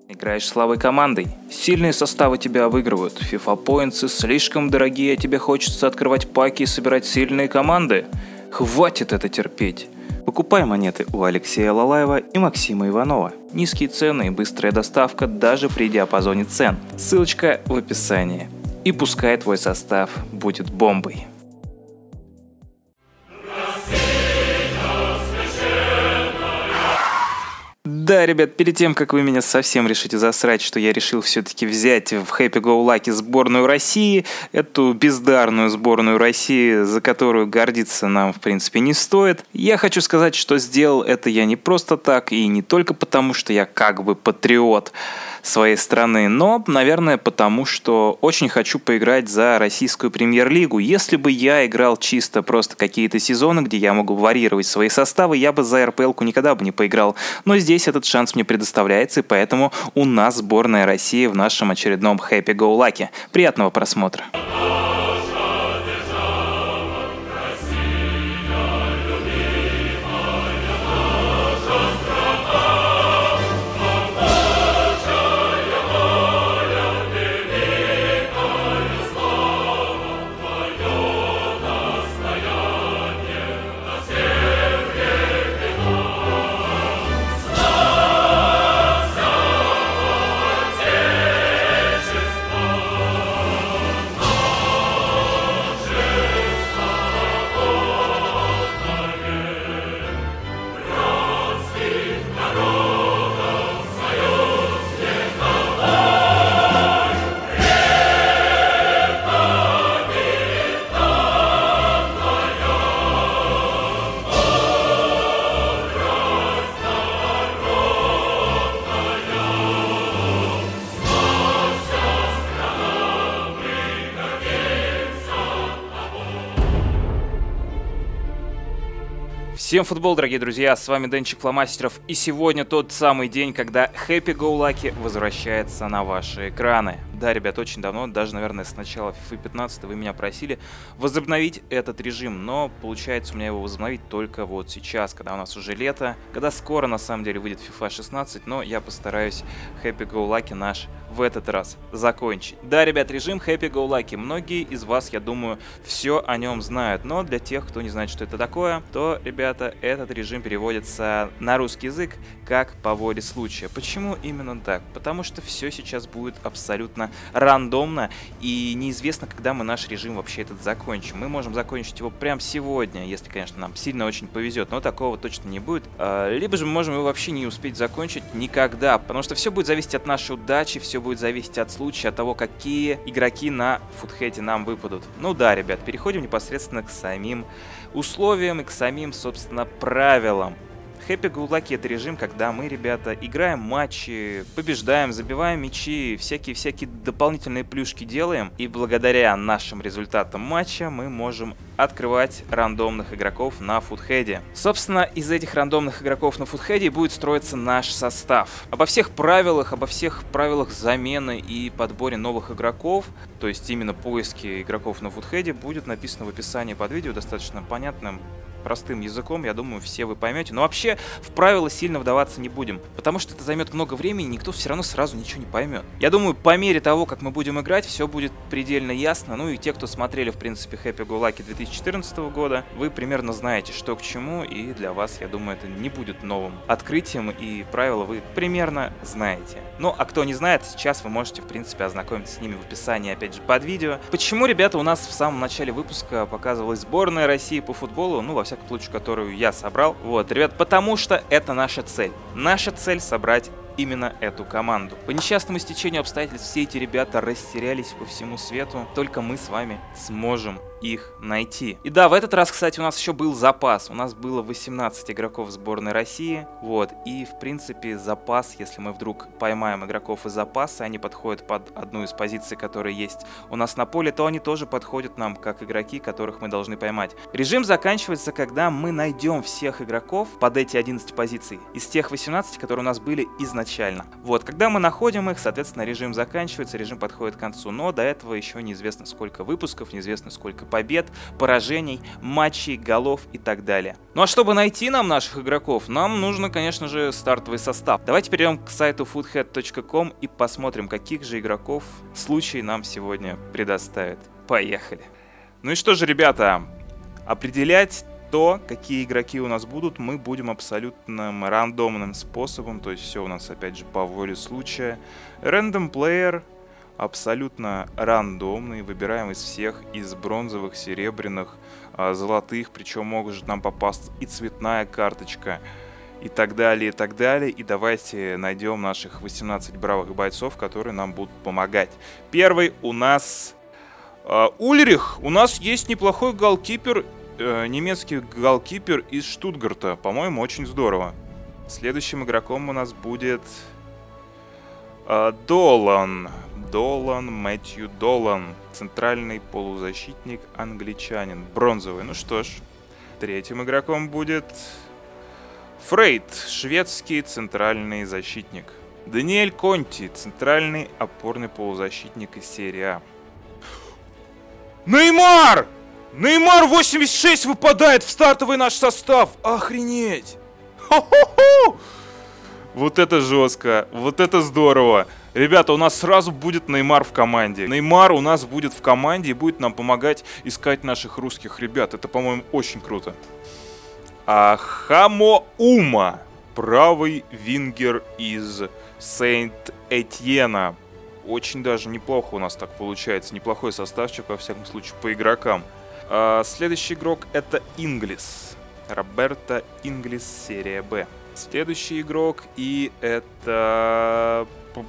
Играешь слабой командой. Сильные составы тебя обыгрывают. FIFA Points слишком дорогие, а тебе хочется открывать паки и собирать сильные команды. Хватит это терпеть. Покупай монеты у Алексея Лалаева и Максима Иванова. Низкие цены и быстрая доставка даже при диапазоне цен. Ссылочка в описании. И пускай твой состав будет бомбой. Да, ребят, перед тем, как вы меня совсем решите засрать, что я решил все-таки взять в Happy Go Lucky сборную России, эту бездарную сборную России, за которую гордиться нам, в принципе, не стоит, я хочу сказать, что сделал это я не просто так и не только потому, что я как бы патриот своей страны, но, наверное, потому что очень хочу поиграть за российскую премьер-лигу. Если бы я играл чисто просто какие-то сезоны, где я могу варьировать свои составы, я бы за РПЛ-ку никогда бы не поиграл. Но здесь этот шанс мне предоставляется, и поэтому у нас сборная России в нашем очередном Happy Go Lucky. Приятного просмотра! Всем футбол, дорогие друзья, с вами Денчик Фломастеров, и сегодня тот самый день, когда Happy Go Lucky возвращается на ваши экраны. Да, ребят, очень давно, даже, наверное, с начала FIFA 15 вы меня просили возобновить этот режим, но получается у меня его возобновить только вот сейчас, когда у нас уже лето, когда скоро, на самом деле, выйдет FIFA 16, но я постараюсь Happy Go Lucky наш в этот раз закончить. Да, ребят, режим Happy Go Lucky, многие из вас, я думаю, все о нем знают, но для тех, кто не знает, что это такое, то, ребята, этот режим переводится на русский язык как по воле случая. Почему именно так? Потому что все сейчас будет абсолютно рандомно и неизвестно, когда мы наш режим вообще этот закончим. Мы можем закончить его прямо сегодня, если, конечно, нам сильно очень повезет, но такого точно не будет. Либо же мы можем его вообще не успеть закончить никогда, потому что все будет зависеть от нашей удачи, все будет зависеть от случая, от того, какие игроки на футхеде нам выпадут. Ну да, ребят, переходим непосредственно к самим условиям и к самим, собственно, правилам. Happy Go Lucky — это режим, когда мы, ребята, играем матчи, побеждаем, забиваем мячи, всякие дополнительные плюшки делаем, и благодаря нашим результатам матча мы можем открывать рандомных игроков на футхеде. Собственно, из этих рандомных игроков на футхеде будет строиться наш состав. Обо всех правилах замены и подборе новых игроков, то есть именно поиске игроков на футхеде, будет написано в описании под видео, достаточно понятным, простым языком, я думаю, все вы поймете. Но вообще в правила сильно вдаваться не будем, потому что это займет много времени, и никто все равно сразу ничего не поймет. Я думаю, по мере того, как мы будем играть, все будет предельно ясно. Ну и те, кто смотрели, в принципе, Happy Go Lucky 2014 года, вы примерно знаете, что к чему, и для вас, я думаю, это не будет новым открытием, и правила вы примерно знаете. Ну, а кто не знает, сейчас вы можете, в принципе, ознакомиться с ними в описании, опять же, под видео. Почему, ребята, у нас в самом начале выпуска показывалась сборная России по футболу, ну, во всяком случае, которую я собрал. Вот, ребят, потому что это наша цель. Наша цель — собрать именно эту команду. По несчастному стечению обстоятельств все эти ребята растерялись по всему свету. Только мы с вами сможем их найти. И да, в этот раз, кстати, у нас еще был запас. У нас было 18 игроков сборной России. Вот. И, в принципе, запас, если мы вдруг поймаем игроков из запаса, они подходят под одну из позиций, которые есть у нас на поле, то они тоже подходят нам как игроки, которых мы должны поймать. Режим заканчивается, когда мы найдем всех игроков под эти 11 позиций из тех 18, которые у нас были изначально. Вот. Когда мы находим их, соответственно, режим заканчивается, режим подходит к концу. Но до этого еще неизвестно, сколько выпусков, неизвестно, сколько побед, поражений, матчей, голов и так далее. Ну а чтобы найти нам наших игроков, нам нужно, конечно же, стартовый состав. Давайте перейдем к сайту foodhead.com и посмотрим, каких же игроков случай нам сегодня предоставит. Поехали! Ну и что же, ребята, определять то, какие игроки у нас будут, мы будем абсолютно рандомным способом, то есть все у нас опять же по воле случая. Random player, абсолютно рандомный, выбираем из всех, из бронзовых, серебряных, золотых, причем может нам попасть и цветная карточка, и так далее, и так далее. И давайте найдем наших 18 бравых бойцов, которые нам будут помогать. Первый у нас Ульрих, у нас есть неплохой голкипер, немецкий голкипер из Штутгарта. По-моему, очень здорово. Следующим игроком у нас будет Долан. Мэтью Долан. Центральный полузащитник, англичанин. Бронзовый. Ну что ж. Третьим игроком будет Фрейд. Шведский центральный защитник. Даниэль Конти. Центральный опорный полузащитник из серии А. Неймар! Неймар 86 выпадает в стартовый наш состав. Охренеть! Хо-хо-хо! Вот это жестко, вот это здорово. Ребята, у нас сразу будет Неймар в команде. Неймар у нас будет в команде и будет нам помогать искать наших русских ребят. Это, по-моему, очень круто. А Хамоума, правый вингер из Сент-Этьена. Очень даже неплохо у нас так получается. Неплохой составчик, во всяком случае, по игрокам. Следующий игрок это Инглис. Роберто Инглис, серия Б. Следующий игрок и это...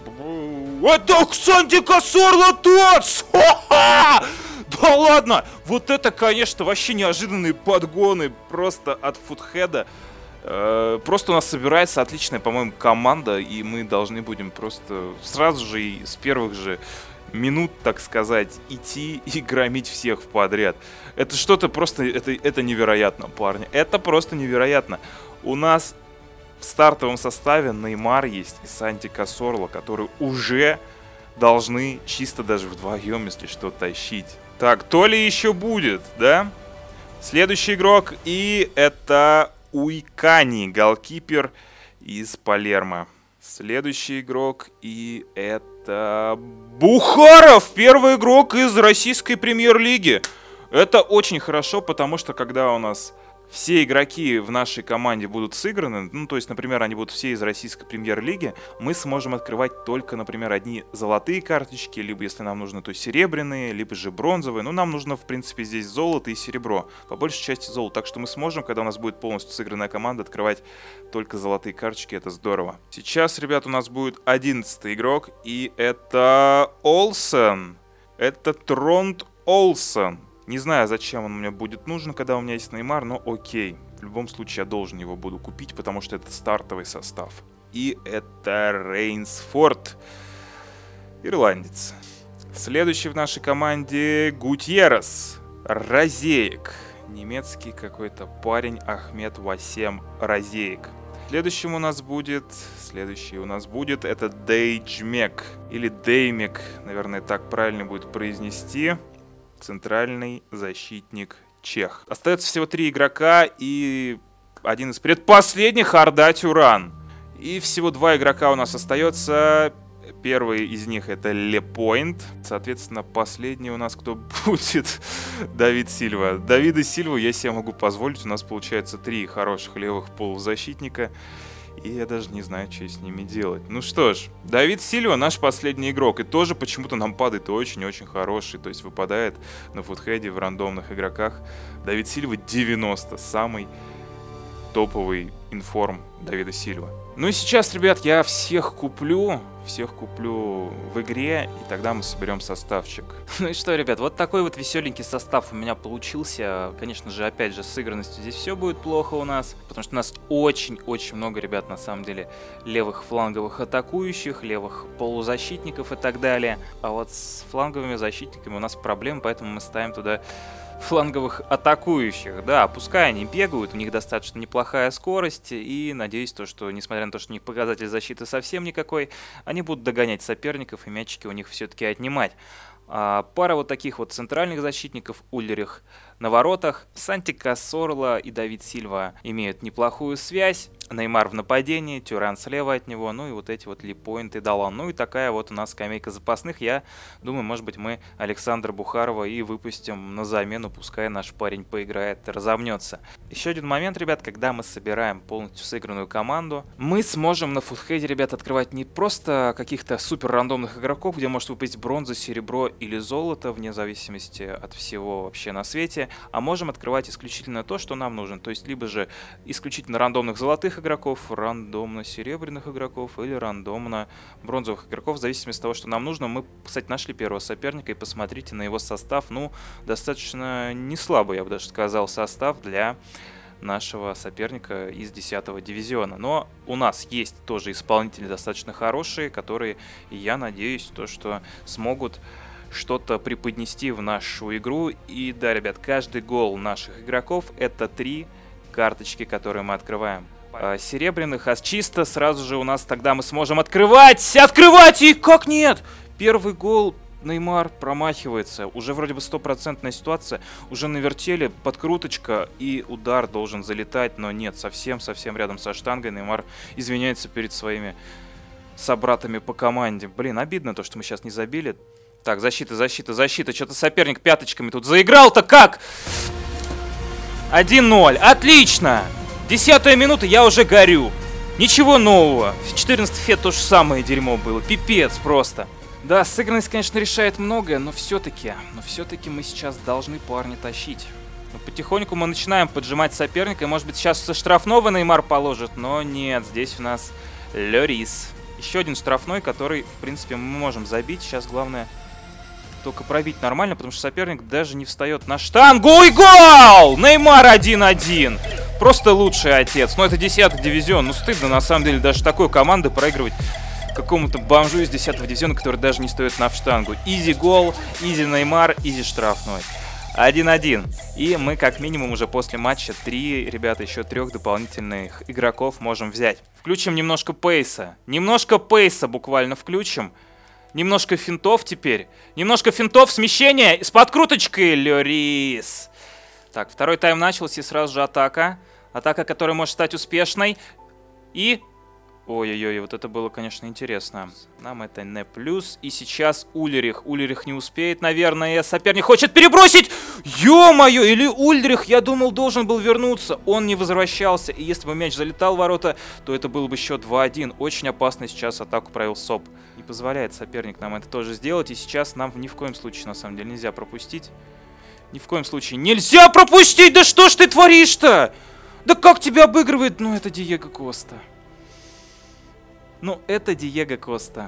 Это Ксанти Касорло Тотс! Да ладно! Вот это, конечно, вообще неожиданные подгоны просто от Фудхеда. Просто у нас собирается отличная, по-моему, команда, и мы должны будем просто сразу же и с первых же минут, так сказать, идти и громить всех подряд. Это что-то просто, это невероятно, парни. Это просто невероятно. У нас в стартовом составе Неймар есть и Санти Касорло, которые уже должны чисто даже вдвоем, если что, тащить. Так, то ли еще будет, да? Следующий игрок, и это Уйкани, голкипер из Палермо. Следующий игрок, и это Бухаров, первый игрок из российской премьер-лиги. Это очень хорошо, потому что когда у нас все игроки в нашей команде будут сыграны, ну, то есть, например, они будут все из российской премьер-лиги, мы сможем открывать только, например, одни золотые карточки, либо, если нам нужно, то серебряные, либо же бронзовые. Ну, нам нужно, в принципе, здесь золото и серебро, по большей части золото. Так что мы сможем, когда у нас будет полностью сыгранная команда, открывать только золотые карточки, это здорово. Сейчас, ребят, у нас будет 11-й игрок, и это Олсен. Это Тронт Олсен. Не знаю, зачем он мне будет нужен, когда у меня есть Неймар, но окей. В любом случае, я должен его буду купить, потому что это стартовый состав. И это Рейнсфорд, ирландец. Следующий в нашей команде Гутьеррес, Розеек. Немецкий какой-то парень, Ахмед Васем Розеек. Следующий у нас будет это Дейджмек, или Деймек, наверное, так правильно будет произнести. Центральный защитник чех. Остается всего 3 игрока и один из предпоследних Арда Тюран. И всего 2 игрока у нас остается. Первый из них это Лепойнт. Соответственно, последний у нас кто будет? Давид Сильва. Давида Сильву я себе могу позволить. У нас получается 3 хороших левых полузащитника. И я даже не знаю, что с ними делать. Ну что ж, Давид Сильва наш последний игрок. И тоже почему-то нам падает очень-очень хороший. То есть выпадает на фудхеде в рандомных игроках. Давид Сильва 90. Самый топовый информ Давида Сильва. Ну и сейчас, ребят, я всех куплю в игре, и тогда мы соберем составчик. Ну и что, ребят, вот такой вот веселенький состав у меня получился. Конечно же, опять же, с сыгранностью здесь все будет плохо у нас, потому что у нас очень-очень много, ребят, на самом деле, левых фланговых атакующих, левых полузащитников и так далее. А вот с фланговыми защитниками у нас проблемы, поэтому мы ставим туда фланговых атакующих. Да, пускай они бегают, у них достаточно неплохая скорость, и надеюсь, что, несмотря на то, что у них показатель защиты совсем никакой, они будут догонять соперников, и мячики у них все-таки отнимать. Пара вот таких вот центральных защитников, Ульрих на воротах, Санти Кассорла и Давид Сильва имеют неплохую связь. Неймар в нападении, Тюран слева от него, ну и вот эти вот Липоинт и Далан. Ну и такая вот у нас скамейка запасных. Я думаю, может быть, мы Александра Бухарова и выпустим на замену, пускай наш парень поиграет, разомнется. Еще один момент, ребят, когда мы собираем полностью сыгранную команду, мы сможем на футхеде, ребят, открывать не просто каких-то супер рандомных игроков, где может выпасть бронза, серебро или золото, вне зависимости от всего вообще на свете, а можем открывать исключительно то, что нам нужно. То есть, либо же исключительно рандомных золотых игроков, рандомно серебряных игроков или рандомно бронзовых игроков, в зависимости от того, что нам нужно. Мы, кстати, нашли первого соперника, и посмотрите на его состав. Ну, достаточно не слабый, я бы даже сказал, состав для нашего соперника из 10-го дивизиона. Но у нас есть тоже исполнители достаточно хорошие, которые, я надеюсь, то, что смогут что-то преподнести в нашу игру. И да, ребят, каждый гол наших игроков — это 3 карточки, которые мы открываем. Серебряных, а чисто сразу же у нас тогда мы сможем открывать! Открывать! И как нет? Первый гол Неймар промахивается. Уже вроде бы стопроцентная ситуация. Уже на вертеле подкруточка и удар должен залетать, но нет, совсем рядом со штангой. Неймар извиняется перед своими собратами по команде. Блин, обидно то, что мы сейчас не забили. Так, защита. Что-то соперник пяточками тут заиграл-то как? 1-0. Отлично! 10-я минута, я уже горю. Ничего нового. В 14 фе то же самое дерьмо было. Пипец просто. Да, сыгранность, конечно, решает многое, но все-таки мы сейчас должны парня тащить. Но потихоньку мы начинаем поджимать соперника. И, может быть, сейчас со штрафного Неймар положит. Но нет, здесь у нас Лёрис. Еще один штрафной, который, в принципе, мы можем забить. Сейчас главное только пробить нормально, потому что соперник даже не встает на штангу. И гол! Неймар 1-1. Просто лучший отец. Но это 10-й дивизион. Ну, стыдно, на самом деле, даже такой команды проигрывать какому-то бомжу из 10-го дивизиона, который даже не стоит на штангу. Изи гол, изи Неймар, изи штрафной. 1-1. И мы, как минимум, уже после матча 3, ребята, еще 3 дополнительных игроков можем взять. Включим немножко пейса. Немножко пейса буквально включим. Немножко финтов теперь. Немножко финтов, смещения с подкруточкой. Лёрис. Так, второй тайм начался, и сразу же атака. Атака, которая может стать успешной. И... Ой-ой-ой, вот это было, конечно, интересно. Нам это не плюс. И сейчас Ульрих. Ульрих не успеет, наверное. Соперник хочет перебросить! Ё-моё! Или Ульрих, я думал, должен был вернуться. Он не возвращался. И если бы мяч залетал в ворота, то это был бы счет 2-1. Очень опасно сейчас атаку провел СОП. Не позволяет соперник нам это тоже сделать. И сейчас нам ни в коем случае, на самом деле, нельзя пропустить. Ни в коем случае нельзя пропустить! Да что ж ты творишь-то? Да как тебя обыгрывает? Ну, это Диего Коста. Ну, это Диего Коста.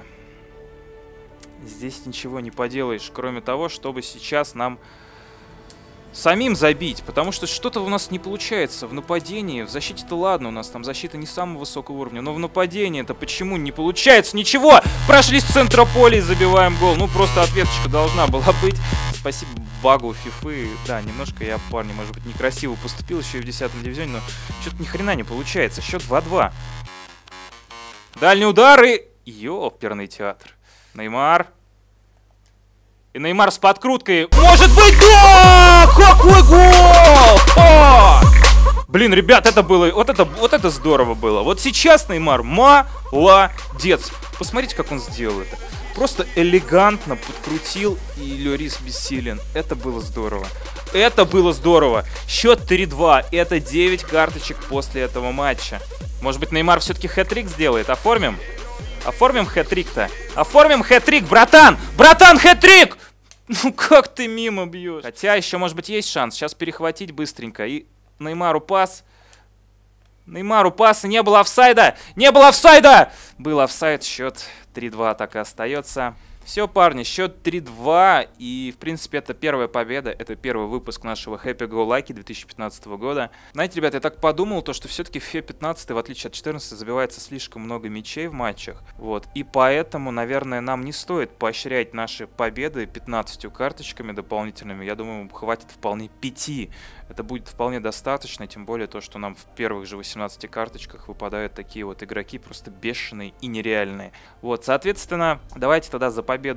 Здесь ничего не поделаешь, кроме того, чтобы сейчас нам самим забить. Потому что что-то у нас не получается в нападении. В защите-то ладно, у нас там защита не самого высокого уровня. Но в нападении-то почему не получается ничего? Прошли с центра поля и забиваем гол. Ну, просто ответочка должна была быть. Спасибо багу фифы. Да, немножко я, парни, может быть, некрасиво поступил еще и в 10-м дивизионе, но что-то ни хрена не получается. Счет 2-2. Дальний удар и... Ёперный театр. Неймар. И Неймар с подкруткой. Может быть, да! Какой гол! О! Блин, ребят, это было... Вот это здорово было. Вот сейчас Неймар молодец. Посмотрите, как он сделал это. Просто элегантно подкрутил, и Лёрис бессилен. Это было здорово. Это было здорово. Счет 3-2. Это 9 карточек после этого матча. Может быть, Неймар все-таки хэт-трик сделает? Оформим? Оформим хэт-трик-то? Оформим хэт-трик, братан! Братан, хэт-трик! Ну как ты мимо бьешь? Хотя еще, может быть, есть шанс. Сейчас перехватить быстренько. И Неймару пас. Неймару пас. Не было офсайда! Не было офсайда! Был офсайд. Счет 3-2 так и остается. Все, парни, счет 3-2, и, в принципе, это первая победа, это первый выпуск нашего Happy Go Lucky 2015 года. Знаете, ребята, я так подумал, то, что все-таки в FE15, в отличие от 14, забивается слишком много мячей в матчах, вот, и поэтому, наверное, нам не стоит поощрять наши победы 15 карточками дополнительными, я думаю, хватит вполне 5. Это будет вполне достаточно, тем более то, что нам в первых же 18 карточках выпадают такие вот игроки просто бешеные и нереальные. Вот, соответственно, давайте тогда за победу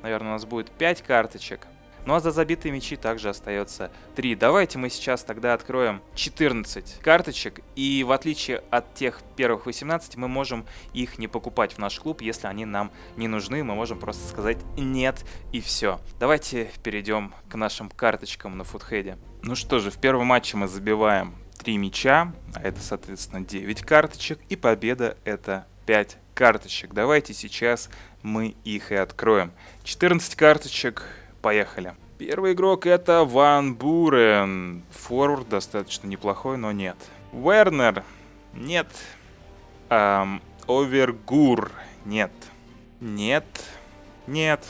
наверное, у нас будет 5 карточек. Ну а за забитые мячи также остается 3. Давайте мы сейчас тогда откроем 14 карточек. И в отличие от тех первых 18, мы можем их не покупать в наш клуб, если они нам не нужны. Мы можем просто сказать нет и все. Давайте перейдем к нашим карточкам на футхеде. Ну что же, в первом матче мы забиваем 3 мяча, а это, соответственно, 9 карточек. И победа — это 5 карточек. Давайте сейчас мы их и откроем. 14 карточек. Поехали. Первый игрок — это Ван Бурен. Форвард достаточно неплохой, но нет. Вернер. Нет. Овергур. Нет. Нет. Нет.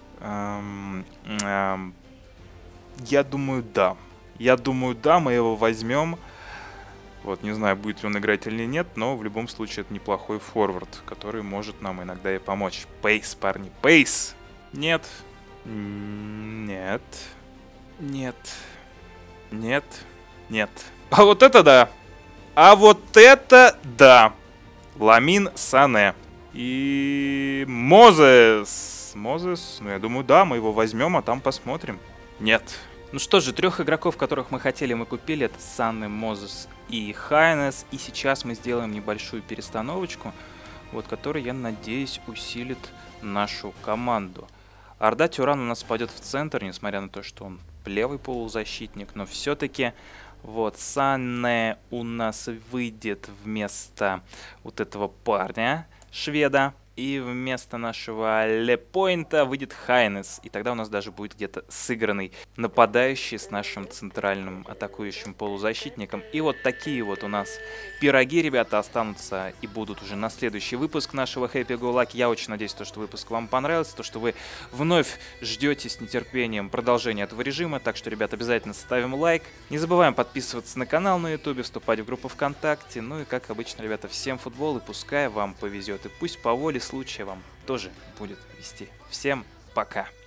Я думаю, да. Я думаю, да, мы его возьмем. Вот, не знаю, будет ли он играть или нет, но в любом случае это неплохой форвард, который может нам иногда и помочь. Пейс, парни, пейс. Нет. Нет. Нет. Нет. Нет. А вот это да. А вот это да. Ламин Сане. И Мозес. Мозес. Ну, я думаю, да, мы его возьмем, а там посмотрим. Нет. Ну что же, 3 игроков, которых мы хотели, мы купили. Это Сане, Мозес и Хайнес. И сейчас мы сделаем небольшую перестановочку, вот, которая, я надеюсь, усилит нашу команду. Арда Тюран у нас пойдет в центр, несмотря на то, что он левый полузащитник, но все-таки вот Санне у нас выйдет вместо вот этого парня, шведа, и вместо нашего Лепойнта выйдет Хайнес, и тогда у нас даже будет где-то сыгранный нападающий с нашим центральным атакующим полузащитником. И вот такие вот у нас пироги, ребята, останутся и будут уже на следующий выпуск нашего Happy Go Lucky. Я очень надеюсь, что выпуск вам понравился, то, что вы вновь ждете с нетерпением продолжения этого режима. Так что, ребят, обязательно ставим лайк. Не забываем подписываться на канал на YouTube, вступать в группу ВКонтакте. Ну и, как обычно, ребята, всем футбол, и пускай вам повезет. И пусть по воле случая вам тоже будет вести. Всем пока!